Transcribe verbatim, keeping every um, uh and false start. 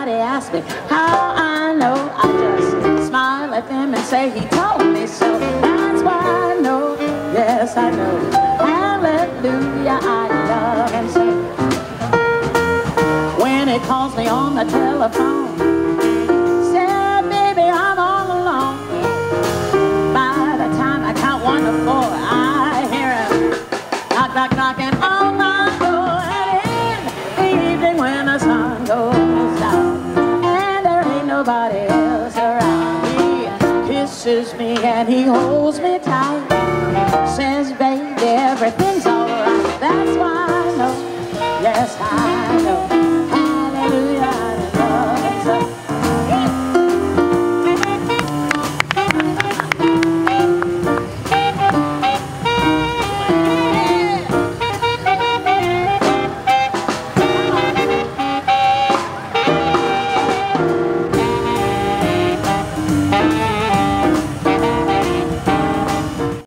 somebody asks me how I know, I just smile at them and say he told me so. That's why I know, yes I know, hallelujah I love him so. When he calls me on the telephone, said baby I'm all alone. By the time I count one to four, I hear him knock knock knocking on my door. And in the evening when the sun goes down and there ain't nobody else around, he kisses me and he holds me tight, says baby everything's all